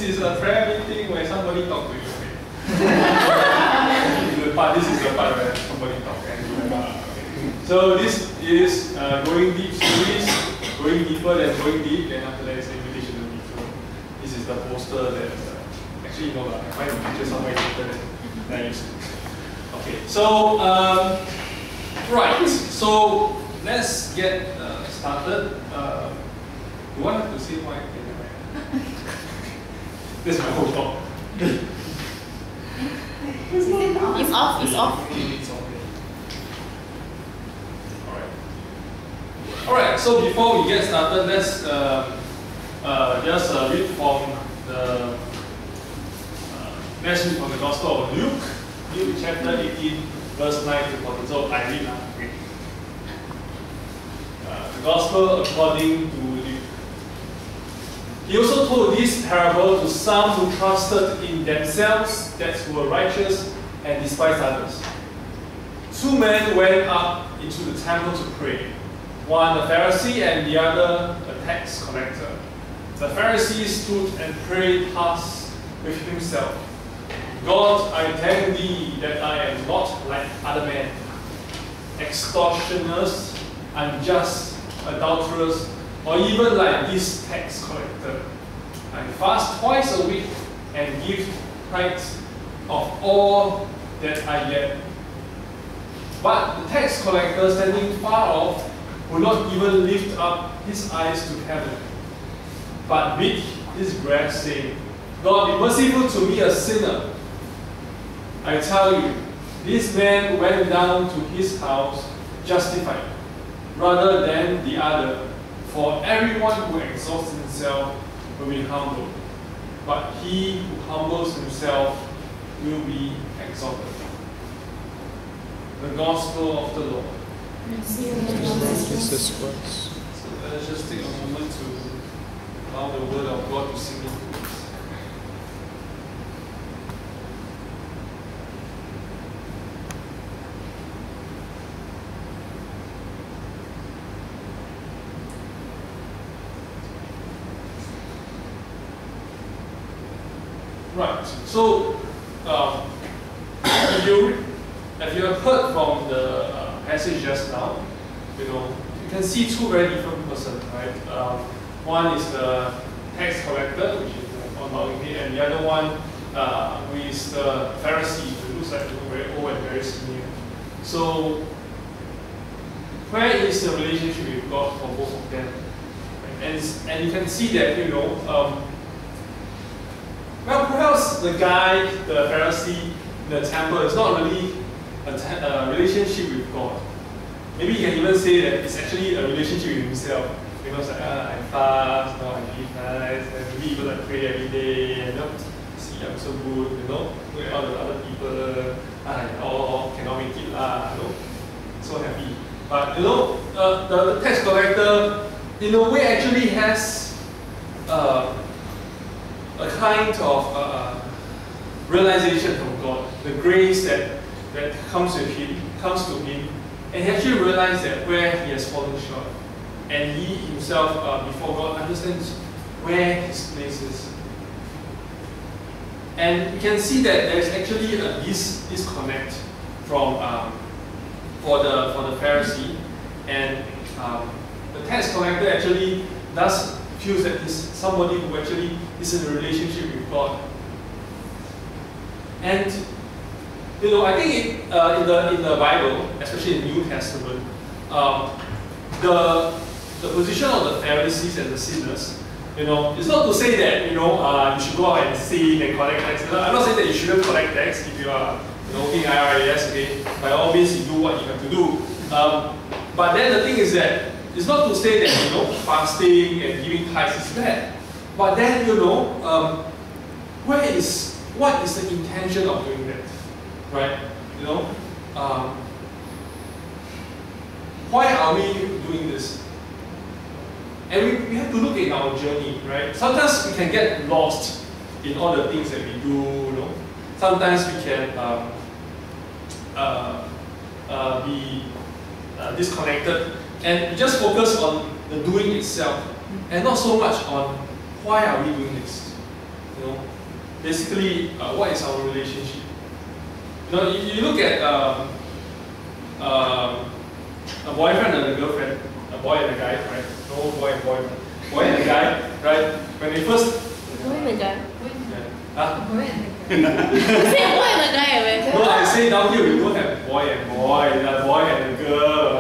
is a prayer meeting where somebody talk to you. But this is the part where somebody talk. So this is going deep series, going deeper than going deep, and after that it's invitation to deep. So this is the poster that actually no, I find the picture somewhere later than I used to. Okay, so right, so let's get started. You want to see why? This is my whole talk. It's off. It's off. Alright, so before we get started, let's just read from the let's read from the Gospel of Luke, Luke chapter 18, verse 9 to 14. So I read now. Okay. The Gospel according to Luke. He also told this parable to some who trusted in themselves that were righteous and despised others. Two men went up into the temple to pray, one a Pharisee and the other a tax collector. The Pharisee stood and prayed thus with himself, God, I thank thee that I am not like other men, extortioners, unjust, adulterers, or even like this tax collector. I fast twice a week and give tithes of all that I get. But the tax collector, standing far off, would not even lift up his eyes to heaven, but beat his breast, saying, God, be merciful to me, a sinner. I tell you, this man went down to his house justified, rather than the other. For everyone who exalts himself will be humbled, but he who humbles himself will be exalted. The Gospel of the Lord. Jesus Christ. So let's just take a moment to allow the Word of God to sing into us. Right. So, if you have heard from the passage just now, you can see two very different persons, right? One is the tax collector, which is on bowing head, and the other one who is the Pharisee, who looks like very old and very senior. So, where is the relationship with God for both of them? And you can see that, well, perhaps the guy, the Pharisee, in the temple is not really a relationship with God. Maybe you can even say that it's actually a relationship with himself. Because I fast, I give tithes, and maybe even pray every day, and see I'm so good, where all the other people, all cannot make it, so happy. But the tax collector, in a way, actually has a kind of realization from God, the grace that comes to him, and he actually realized that where he has fallen short, and he himself before God understands where his place is. And you can see that there is actually a disconnect from for the Pharisee, and the tax collector actually feels that he's somebody who actually is in a relationship with God. And I think in the Bible, especially in the New Testament, the position of the Pharisees and the sinners, it's not to say that you should go out and sin and collect tax. I'm not saying that you shouldn't collect tax if you are working IRAS. Okay, by all means you do what you have to do. But then the thing is that it's not to say that fasting and giving tithes is bad, but then what is the intention of doing that, right? Why are we doing this? And we have to look at our journey, right? Sometimes we can get lost in all the things that we do. Sometimes we can be disconnected and just focus on the doing itself, and not so much on why are we doing this. you know, basically, what is our relationship? You know, you look at a boyfriend and a girlfriend, a boy and a guy, right? No boy and boyfriend. Boy and a guy, right? When they first... Boy and a guy? Yeah. Huh? Boy and a guy. You say boy and a guy, right? No, I say down here we don't have boy and boy, a boy and a girl.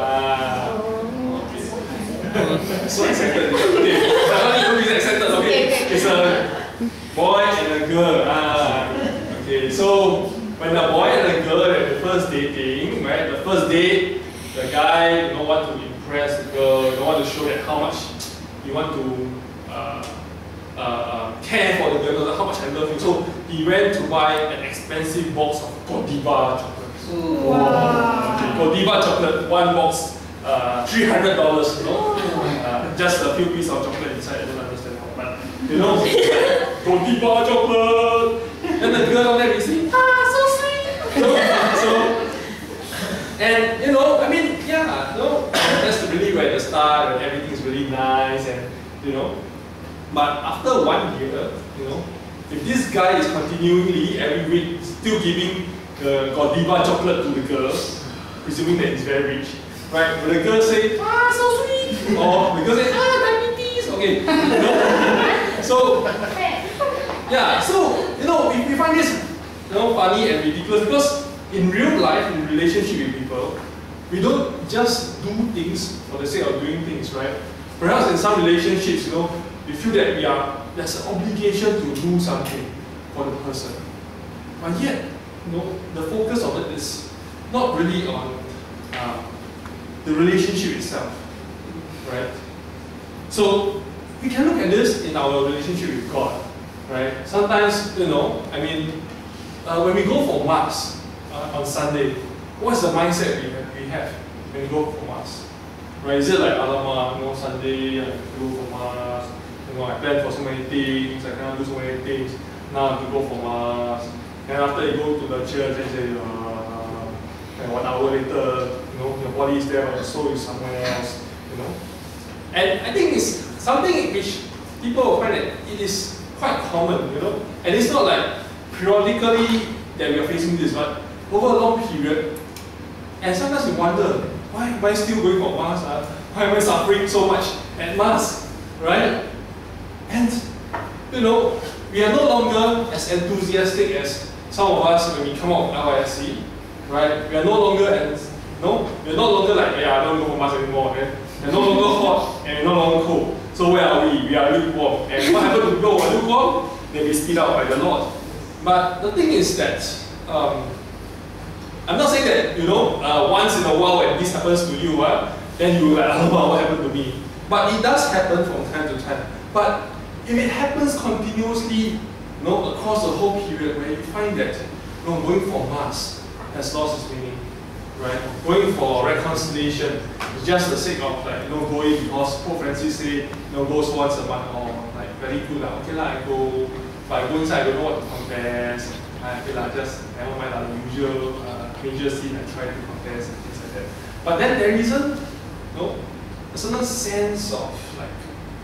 Okay. So excited. Okay. Someone is excited, okay? It's a boy and a girl. Okay, so when a boy and a girl at the first dating, right? The first date, the guy don't want to impress the girl, don't want to show that how much you want to care for the girl, how much I love you. So he went to buy an expensive box of Godiva chocolates. Wow. Okay, Godiva chocolate, one box, $300. You know, just a few pieces of chocolate inside. I don't understand how, but you know, Godiva chocolate. Then the girl on there is saying, so sweet. So, and you know, I mean, yeah, no, that's really where the start, and everything is really nice, and you know. But after 1 year, you know, if this guy is continually every week still giving the Godiva chocolate to the girl, presuming that he's very rich, right? Will the girl say, so sweet? Or the girl say, diabetes? Okay. You know? So, yeah, so, you know, we find this, you know, funny and ridiculous because in real life, in relationship with people, we don't just do things for the sake of doing things, right? Perhaps in some relationships, you know, we feel that there's an obligation to do something for the person. But yet, you know, the focus of it is not really on the relationship itself, right? So, we can look at this in our relationship with God, right? Sometimes, you know, I mean, when we go for Mass on Sunday, what's the mindset we have when we go for Mass? Right? Is it like, alamak, you know, Sunday, I have to go for Mass, you know, I plan for so many things, I cannot do so many things, now I have to go for Mass. And after you go to the church and say, and 1 hour later, you know, your body is there, but your soul is somewhere else, you know. And I think it's something which people will find that it is quite common, you know. And it's not like periodically that we are facing this, but over a long period. And sometimes we wonder, why am I still going for Mass? Why am I suffering so much at Mass? Right? And, you know, we are no longer as enthusiastic as some of us when we come out of LISC, right? We are no longer we're no longer like, yeah, I don't go for Mass anymore, man. We're no longer hot and we're no longer cold. So where are we? We are lukewarm. And what happened to people who are lukewarm? They be spit out by the Lord. But the thing is that, I'm not saying that, you know, once in a while when this happens to you, then you like, oh, what happened to me? But it does happen from time to time. But if it happens continuously, you know, across the whole period where you find that, you know, going for Mass has lost its meaning, right? Going for reconciliation is just the sake of like, you know, going because Pope Francis say, you know, goes once a month, or like very good, like, okay lah, I go, but I go inside, I don't know what to confess. I feel like just never mind the usual major sin I try to confess and things like that. But then there isn't, you know, a certain sense of like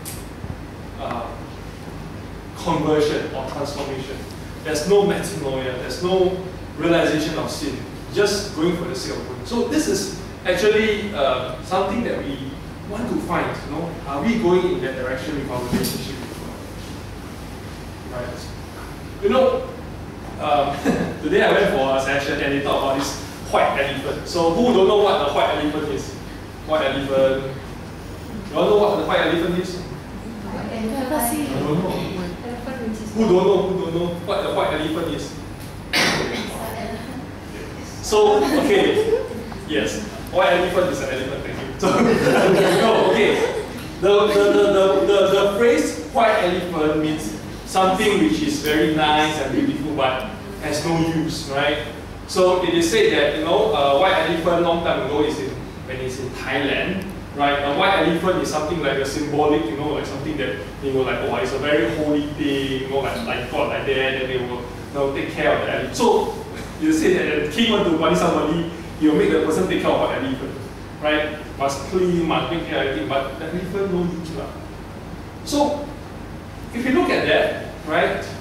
conversion or transformation. There's no metanoia, there's no realization of sin, just going for the sake of going. So this is actually something that we want to find, you know, are we going in that direction with our relationship with God? Right. You know, today I went for a session and they talked about this white elephant. So who don't know what the white elephant is? White elephant. You all know what the white elephant is? I don't know. Who don't know? Who don't know what the white elephant is? So, okay. Yes. White elephant is an elephant, thank you. So, no, okay. The phrase white elephant means something which is very nice and beautiful but has no use, right? So it is said that, you know, white elephant long time ago is when it's in Thailand, right? A white elephant is something like a symbolic, you know, like something that, you know, like, oh, it's a very holy thing, you know, like God like that, and they will, you know, take care of the elephant. So you say that the king want to punish somebody, he will make the person take care of the elephant, right? Must clean, must make care of everything, but the elephant no use. So if you look at that, right,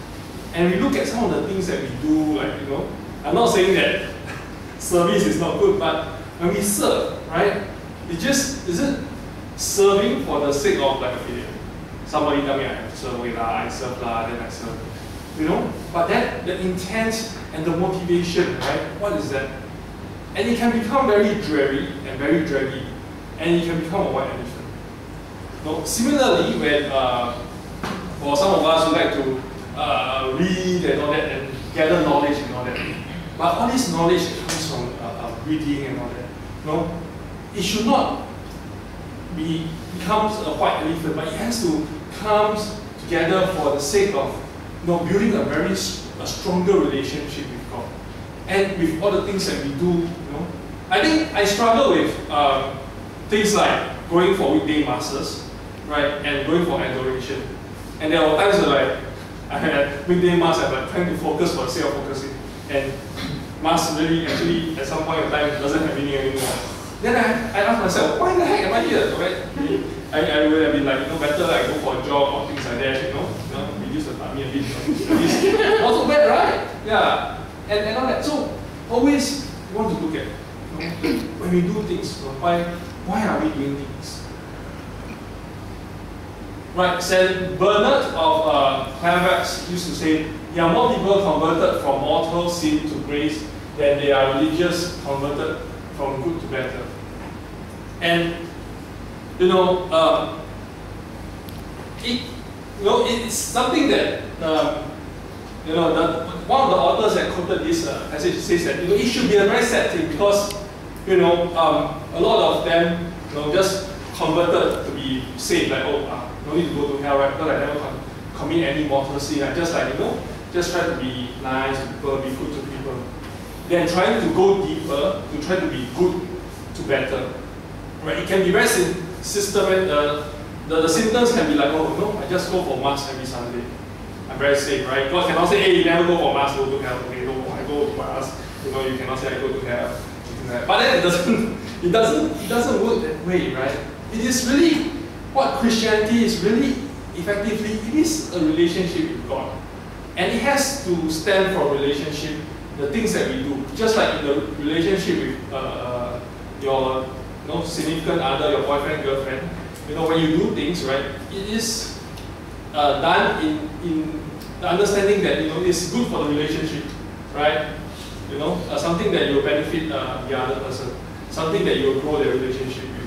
and we look at some of the things that we do, like, I'm not saying that service is not good, but when we serve, right, is it serving for the sake of like, okay, somebody tell me I have to serve, I serve then I serve, but that, the intent and the motivation, right, what is that? And it can become very dreary and very draggy, and it can become a white elephant. Similarly, when for some of us who like to read and all that, and gather knowledge and all that, but all this knowledge comes from reading and all that. It should not becomes a white elephant, but it has to come together for the sake of building a stronger relationship with God, and with all the things that we do. I think I struggle with things like going for weekday masses, right, and going for adoration. And there were times where I had weekday mass, I'm like trying to focus for the sake of focusing, and mass really actually at some point in time doesn't have meaning anymore. Then I asked myself, why the heck am I here? Right? I would have been like, better like go for a job or things like that, reduce the tummy a bit. Not so bad, right? Yeah. And all that. So always want to look at when we do things, why are we doing things? Right, Saint Bernard of Clairvaux used to say, there are more people converted from mortal sin to grace than they are religious converted from good to better. And it's something that one of the authors that quoted this passage says that it should be a very sad thing because a lot of them just converted to be saved, like no need to go to hell, right? Because I never commit any mortal sin. I just just try to be nice to people, be good to people. Then trying to go deeper to try to be good to better. Right? It can be very systematic. The symptoms can be like, I just go for mass every Sunday. I'm very safe, right? God cannot say, hey, you never go for mass, go to hell. Okay, no, I go to mass. You cannot say I go to hell. But then it doesn't work that way, right? It is really what Christianity is really effectively. It is a relationship with God, and it has to stand for relationship. The things that we do, just like in the relationship with your significant other, your boyfriend, girlfriend. When you do things, right, it is done in the understanding that it's good for the relationship, right? Something that will benefit the other person, something that you will grow the relationship with.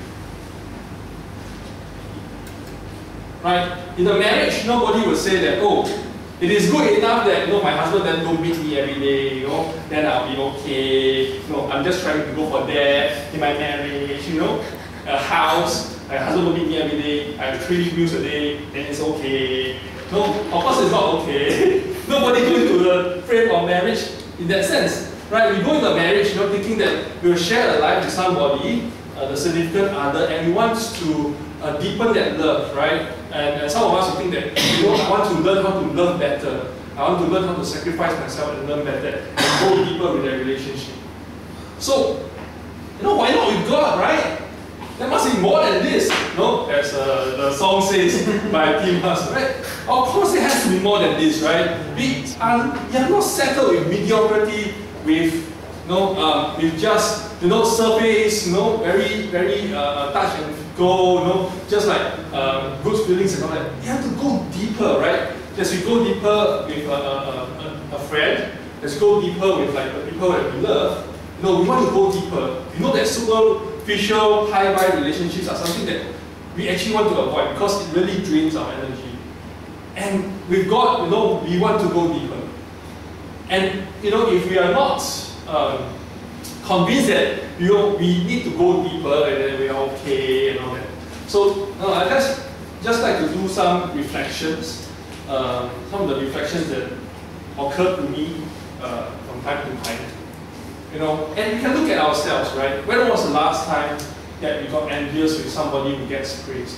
Right? In a marriage, nobody will say that, it is good enough that my husband then don't beat me every day, then I'll be okay. I'm just trying to go for that in my marriage, a house, my husband don't beat me every day, I have 3 meals a day, then it's okay. No, of course it's not okay. Nobody goes into the frame of marriage in that sense. Right? We go into a marriage, thinking that we will share a life with somebody, the significant other, and we want to deepen that love, right? And some of us will think that, I want to learn how to love better. I want to learn how to sacrifice myself and learn better and go deeper with that relationship. So, why not with God, right? There must be more than this, as the song says by Tim Huss, right? Of course, there has to be more than this, right? We are not settled with mediocrity, with just surface, very very touch and go, just like good feelings and all that. You have to go deeper, right? As we go deeper with a friend, as we go deeper with the people that we love, we want to go deeper. That superficial, high-vibe relationships are something that we actually want to avoid because it really drains our energy. And with God, we want to go deeper. And if we are not convinced that we need to go deeper and then we are okay and all that. So I just like to do some reflections, some of the reflections that occurred to me from time to time. And we can look at ourselves, right? When was the last time that we got envious with somebody who gets praised?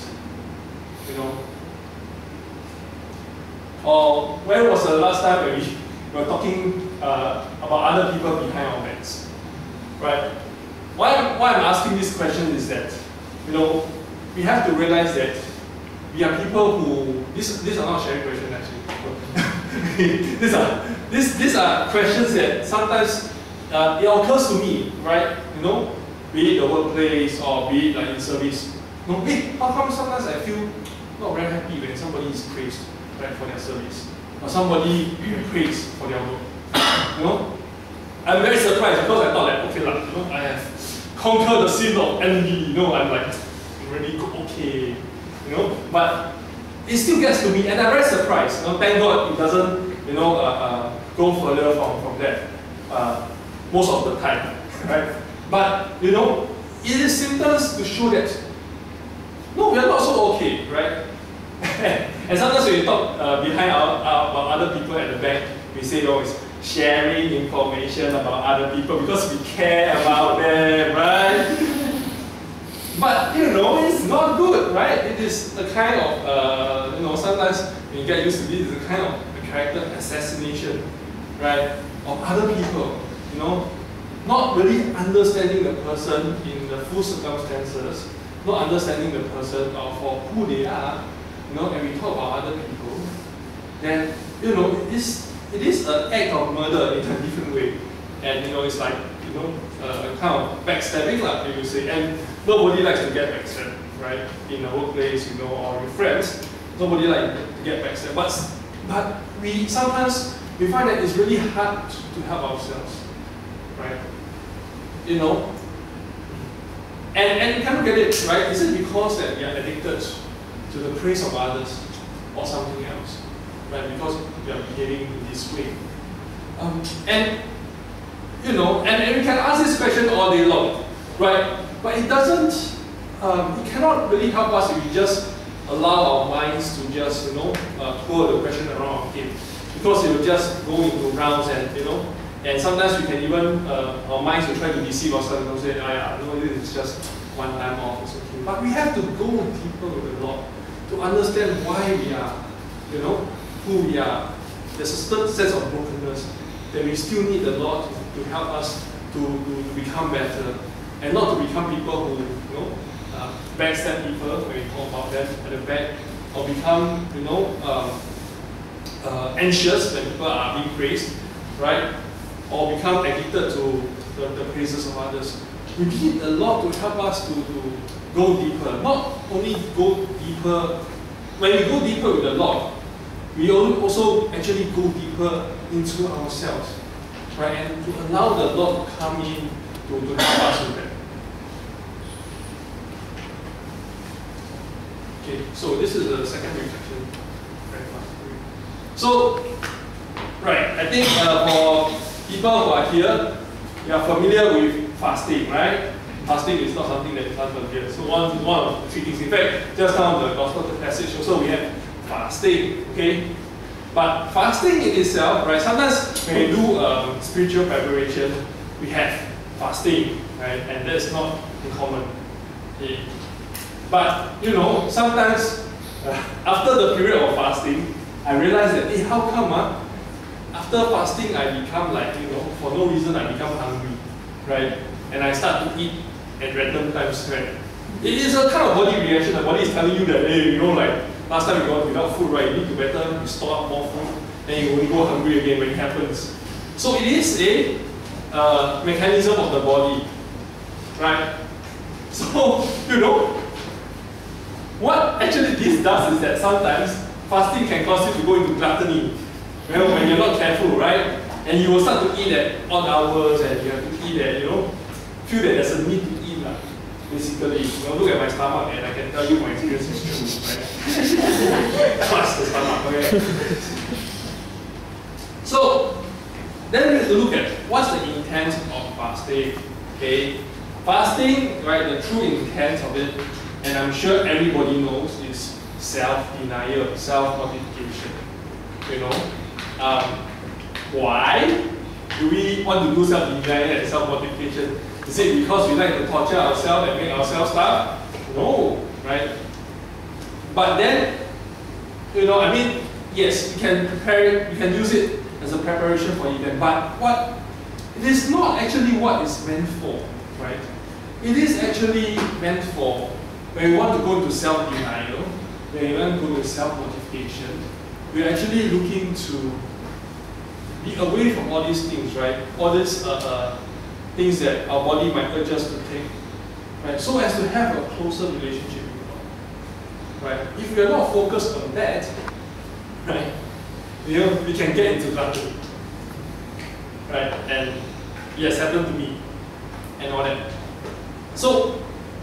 Or when was the last time when we were talking about other people behind our backs? Right? Why I'm asking this question is that, we have to realize that we are people who, these are not sharing questions actually. these are questions that sometimes it occurs to me, right? You know, be it the workplace or be it like in service. No, hey, how come sometimes I feel not very happy when somebody is praised, right, for their service, or somebody praised for their work? You know, I'm very surprised because I thought like, okay, like, you know, I have conquered the sin of envy. You know, I'm like really okay, you know, but it still gets to me, and I'm very surprised. You know, thank God it doesn't, you know, go further from that most of the time, right? But you know, it is symptoms to show that no, we are not so okay, right? And sometimes when we talk behind about other people at the back, we say, oh, it's sharing information about other people because we care about them, right? But you know, it's not good, right? It is a kind of, you know, sometimes when you get used to this, it's a kind of a character assassination, right? Of other people, you know, not really understanding the person in the full circumstances, not understanding the person for who they are, you know, and we talk about other people, then, you know, it is an act of murder in a different way. And, you know, it's like, you know, a kind of backstabbing, like you say, and nobody likes to get backstabbed, right? In a workplace, you know, or with friends, nobody likes to get backstabbed. But we sometimes, we find that it's really hard to help ourselves, right? You know, and you kind of get it, right? Is it because that we are addicted to the praise of others or something else, right? Because we are behaving in this way. And, you know, and we can ask this question all day long, right? But it doesn't, it cannot really help us if we just allow our minds to just, you know, pour the question around our head. Because it will just go into rounds and, you know, and sometimes we can even, our minds will try to deceive ourselves and say, no, this is just one time off, it's okay. But we have to go deeper with the Lord to understand why we are, you know, who we are. There's a certain sense of brokenness that we still need the Lord to help us to become better and not to become people who, you know, backstab people when we talk about them at the back, or become, you know, anxious when people are being praised, right? Or become addicted to the praises of others. We need the Lord to help us to go deeper. Not only go deeper, when we go deeper with the Lord, we also actually go deeper into ourselves, right? And to allow the Lord to come in to help us with that. Okay, so this is the second reflection. Very fast. So, right, I think for people who are here, you are familiar with fasting, right? Fasting is not something that is unfamiliar. So one of the three things. In fact, just now in the gospel passage also we have fasting, okay? But fasting in itself, right? Sometimes when we do spiritual preparation, we have fasting, right? And that's not uncommon. Okay? But you know, sometimes after the period of fasting, I realized that, hey, how come after fasting I become like, you know, for no reason I become hungry, right? And I start to eat at random times, right? It is a kind of body reaction. The body is telling you that, hey, you know, like last time you got without food, right? You need to better store up more food, then you only go hungry again when it happens. So it is a mechanism of the body, right? So, you know, what actually this does is that sometimes fasting can cause you to go into gluttony. You know, when you're not careful, right? And you will start to eat at odd hours and you have to eat at, you know, feel that there's a need to eat, basically. You know, look at my stomach and I can tell you my experience is true, right? Trust the stomach, okay? So, then we have to look at what's the intent of fasting, okay? Fasting, right, the true intent of it, and I'm sure everybody knows, is self-denial, self-mortification, you know? Why do we want to do self-denial and self-mortification? Is it because we like to torture ourselves and make ourselves starve? No, right? But then, you know, I mean, yes, we can prepare it, we can use it as a preparation for event, but it is not actually what it's meant for, right? It is actually meant for when we want to go into self-denial, when we want to go into self-mortification, we're actually looking to be away from all these things, right? All these things that our body might urge us to take, right? So as to have a closer relationship with God, right? If we are not focused on that, right, you know, we can get into gluttony, right? And it has happened to me, and all that. So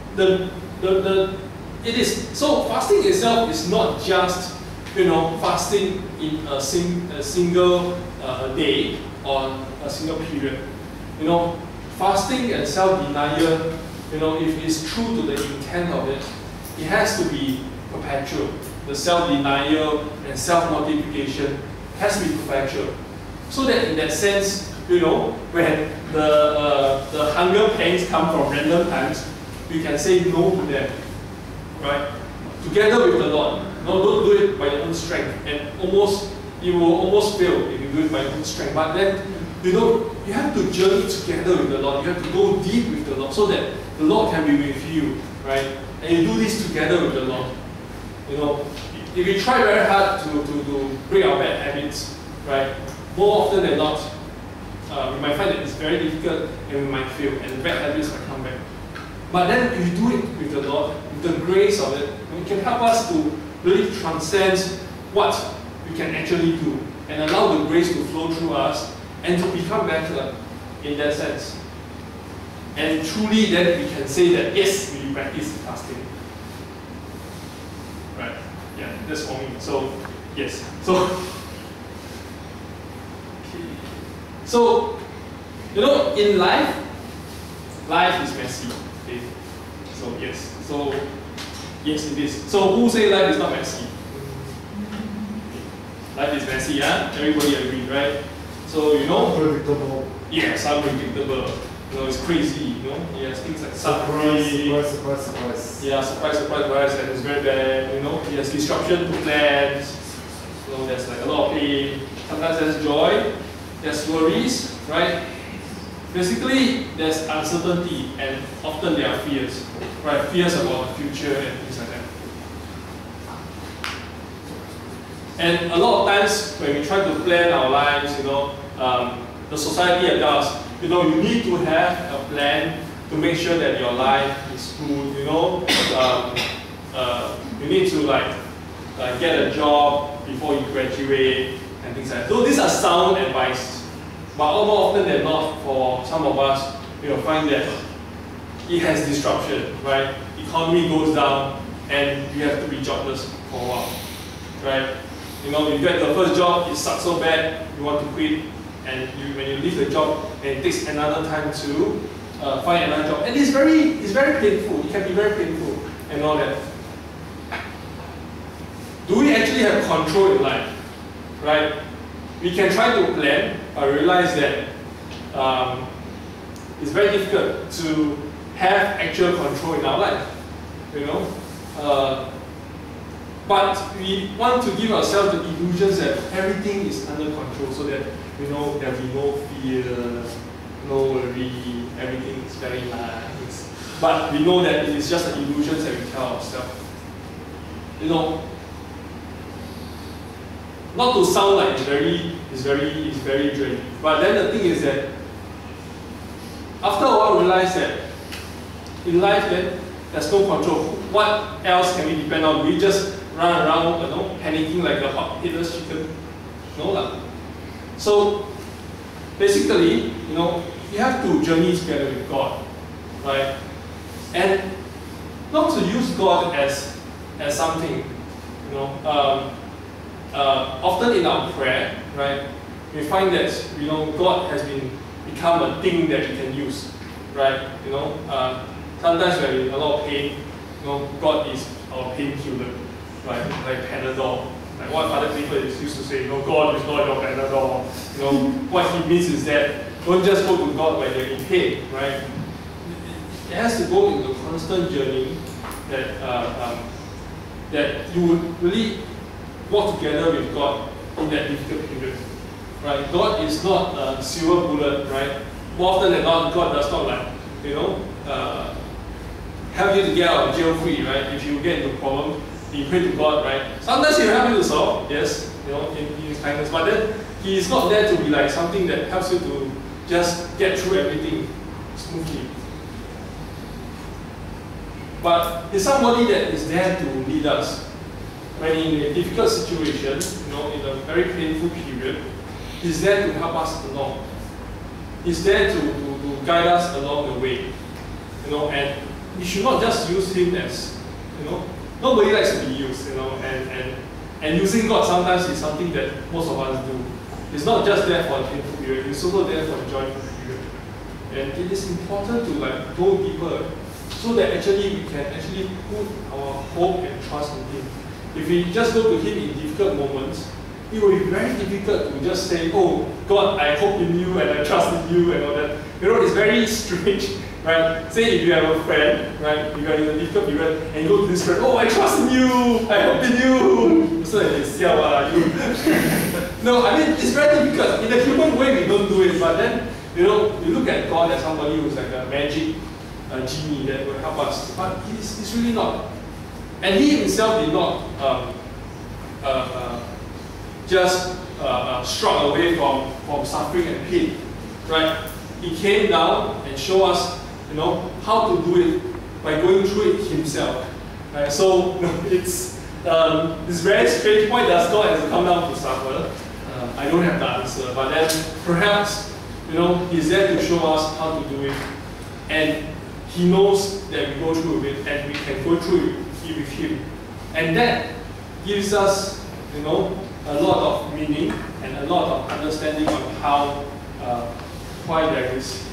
it is so fasting itself is not just, you know, fasting in a single day on a single period. You know, fasting and self-denial, you know, if it's true to the intent of it, it has to be perpetual. The self-denial and self-mortification has to be perpetual. So that in that sense, you know, when the hunger pains come from random times, we can say no to them, right? Together with the Lord. No, don't do it by your own strength, and you will almost fail if you do it by your own strength. But then, you know, you have to journey together with the Lord. You have to go deep with the Lord so that the Lord can be with you, right? And you do this together with the Lord. You know, if we try very hard to break our bad habits, right, more often than not, we might find that it's very difficult and we might fail, and the bad habits might come back. But then if you do it with the Lord, with the grace of it, it can help us to really transcend what we can actually do and allow the grace to flow through us and to become better in that sense. And truly then we can say that yes, we practice fasting. Right? Yeah, that's for me. So, yes. So, you know, in life is messy. Okay? So, yes. So, yes, it is. So, who say life is not messy? Life is messy, yeah? Everybody agrees, right? So, you know, unpredictable. Yes, unpredictable. You know, it's crazy, you know? Yes, things like Surprise. Yeah, surprise, and it's very bad, you know? Yes, disruption to plans. You know, there's like a lot of pain. Sometimes there's joy, there's worries, right? Basically, there's uncertainty, and often there are fears, right? Fears about the future and things like that. And a lot of times when we try to plan our lives, you know, the society adults, you know, you need to have a plan to make sure that your life is good, you know. You need to get a job before you graduate and things like that. So these are sound advice. But more often than not, for some of us, you'll find that it has disruption, right? Economy goes down and you have to be jobless for a while, right? You know, you get the first job, it sucks so bad, you want to quit, and when you leave the job, and it takes another time to find another job. And it's very painful, it can be very painful and all that. Do we actually have control in life, right? We can try to plan, but realize that it's very difficult to have actual control in our life, you know. But we want to give ourselves the illusions that everything is under control, so that, you know, there'll be no fear, no worry, everything is very nice. But we know that it is just the illusions that we tell ourselves. You know, not to sound like it's very draining. But then the thing is that after a while, realize that in life, then there's no control. What else can we depend on? We just run around, you know, panicking like a hot-headed chicken. No lah. So basically, you know, you have to journey together with God, right? And not to use God as something, you know. Often in our prayer, right, we find that, you know, God has become a thing that we can use, right? You know, sometimes when we're in a lot of pain, you know, God is our painkiller, right? Like Panadol. Like what other people used to say, you know, God is not your Panadol. You know, what he means is that don't just go to God when you're in pain, right? It has to go in the constant journey that you would really walk together with God in that difficult period, right? God is not a silver bullet, right? More often than not, God does not, like, you know, help you to get out of jail free, right? If you get into a problem, you pray to God, right? Sometimes He will help you to solve, yes, you in his kindness. But then he is not there to be like something that helps you to just get through everything smoothly. But he's somebody that is there to lead us. When in a difficult situation, in a very painful period, he's there to help us along. He's there to guide us along the way. And we should not just use him as, nobody likes to be used, and using God sometimes is something that most of us do. It's not just there for a painful period, it's also there for a joyful period. And it is important to go deeper so that actually we can actually put our hope and trust in him. If we just go to him in difficult moments, it will be very difficult to just say, oh, God, I hope in you and I trust in you and all that. It's very strange, right? Say if you have a friend, right, you are in a difficult period and you go to this friend, oh, I trust in you, I hope in you. So it's you. No, I mean, it's very difficult. In a human way, we don't do it, but then, you look at God as somebody who's like a magic genie that will help us, but he's really not. And he himself did not just shrug away from suffering and pain, right? He came down and showed us, how to do it by going through it himself. Right? So it's very strange. Why does God have to come down to suffer? I don't have the answer, but then perhaps he's there to show us how to do it, and he knows that we go through it, and we can go through it with him, and that gives us a lot of meaning and a lot of understanding on how why there is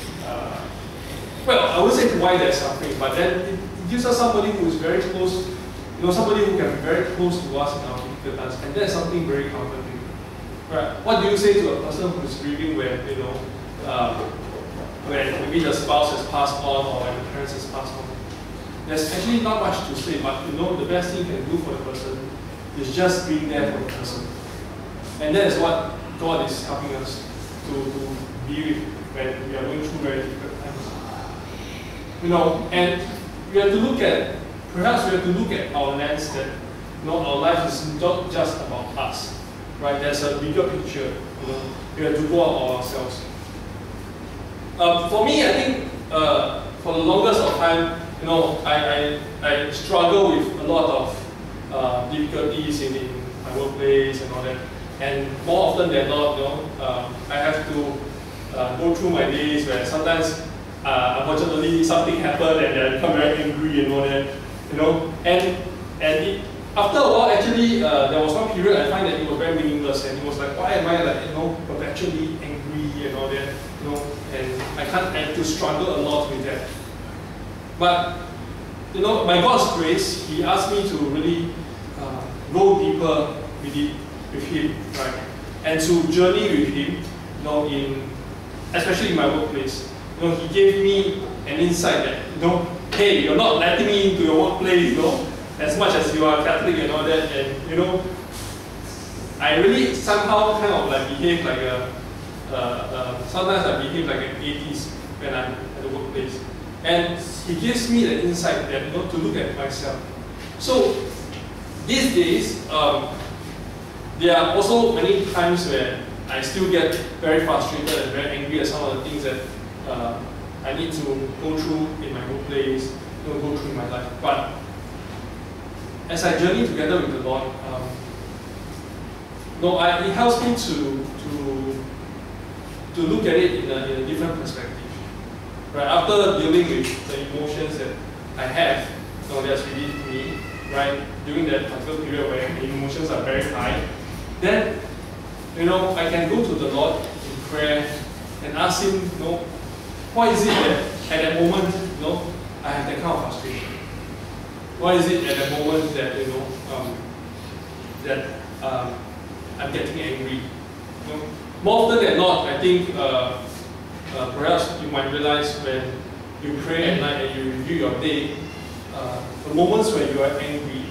I would say why there's suffering, but then it gives us somebody who is very close, somebody who can be very close to us in our difficult times, and that's something very comforting. Right? What do you say to a person who is grieving when when maybe the spouse has passed on or when the parents has passed on? There's actually not much to say, but the best thing you can do for the person is just being there for the person. And that is what God is helping us to be with when we are going through very difficult times. And we have to look at, perhaps we have to look at our lens that our life is not just about us. Right? There's a bigger picture. We have to go out of ourselves. For me, I think for the longest of time, I struggle with a lot of difficulties in my workplace and all that. And more often than not, I have to go through my days where sometimes, unfortunately, something happened and I become very angry and all that. And after a while, actually, there was one period I find that it was very meaningless, and it was like, why am I perpetually angry and all that, and I have to struggle a lot with that. But, by God's grace, He asked me to really go deeper with Him, right? And to journey with Him, especially in my workplace. He gave me an insight that, hey, you're not letting me into your workplace, as much as you are Catholic and all that, and I really somehow kind of behave like sometimes I behave like an atheist when I'm at the workplace. And he gives me the insight that to look at myself. So these days, there are also many times where I still get very frustrated and very angry at some of the things that I need to go through in my workplace, go through in my life. But as I journey together with the Lord, it helps me to look at it in a different perspective. Right? After dealing with the emotions that I have, that's within me, right? During that particular period where the emotions are very high, then I can go to the Lord in prayer and ask Him, why is it that at that moment, I have that kind of frustration? Why is it at that moment that I'm getting angry? More often than not, I think perhaps you might realize when you pray at night and you review your day, the moments when you are angry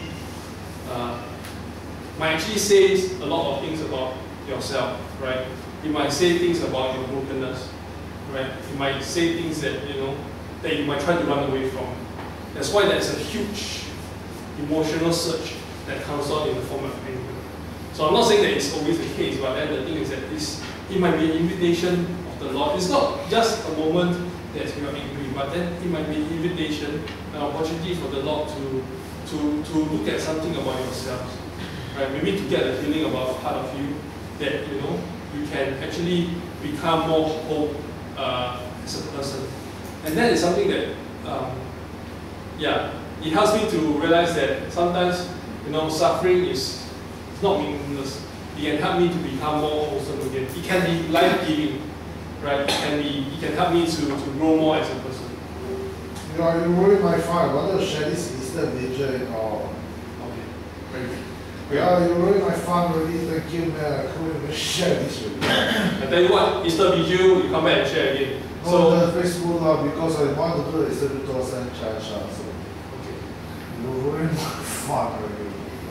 might actually say a lot of things about yourself, right? You might say things about your brokenness, right? You might say things that that you might try to run away from. That's why there's a huge emotional surge that comes out in the form of anger. So I'm not saying that it's always the case, but then the thing is that it might be an invitation of the Lord. It's not just a moment that you are angry, but then it might be an invitation, an opportunity for the Lord to look at something about yourselves. Right? Maybe to get a feeling about a part of you that you can actually become more whole as a person. And that is something that it helps me to realize that sometimes suffering is not meaningless. It can help me to become more wholesome again. It can be life-giving, right? It can help me to grow more as a person. You ruined my fun. I wanted to share this Easter vigil and all. Okay. Yeah, you ruined my fun already. Thank you, man. I couldn't even share this with you. I tell you what, Easter vigil, you come back and share again. No, the Facebook because I want to do the Easter vigil and church. So Okay. you ruined my fun already.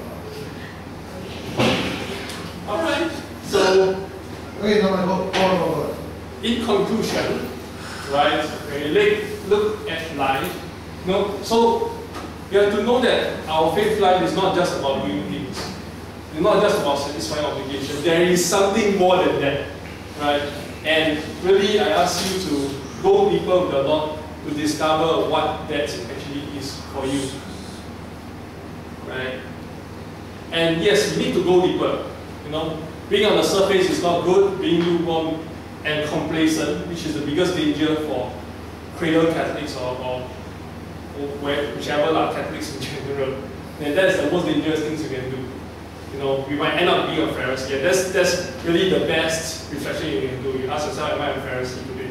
Alright, so Okay, now I go. in conclusion, right, when you look at life, so you have to know that our faith life is not just about doing things. It's not just about satisfying obligation. There is something more than that, right? And really, I ask you to go deeper with the Lord to discover what that actually is for you, right? And yes, you need to go deeper. Being on the surface is not good. Being lukewarm and complacent, which is the biggest danger for cradle Catholics or whichever are Catholics in general. And that is the most dangerous things you can do. We might end up being a Pharisee. And that's really the best reflection you can do. You ask yourself, am I a Pharisee today?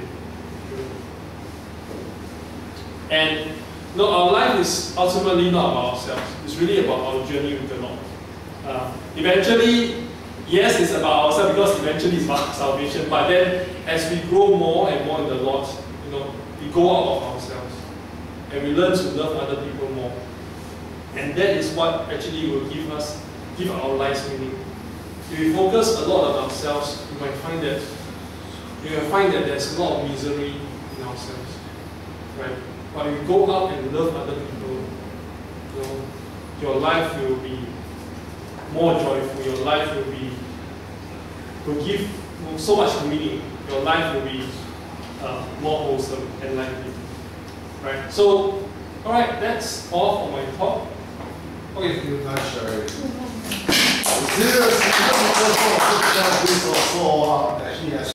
And our life is ultimately not about ourselves. It's really about our journey with the Lord. Eventually, yes, it's about ourselves because eventually it's about salvation. But then, as we grow more and more in the Lord, we go out of ourselves and we learn to love other people more. And that is what actually will give our lives meaning. If we focus a lot on ourselves, you might find that there's a lot of misery in ourselves, right? But if you go out and love other people, your life will be more joyful. Your life will give so much meaning. Your life will be more wholesome and lively, right? So, all right, that's all for my talk. Okay. Thank you, nice sharing. Seriously, this is also actually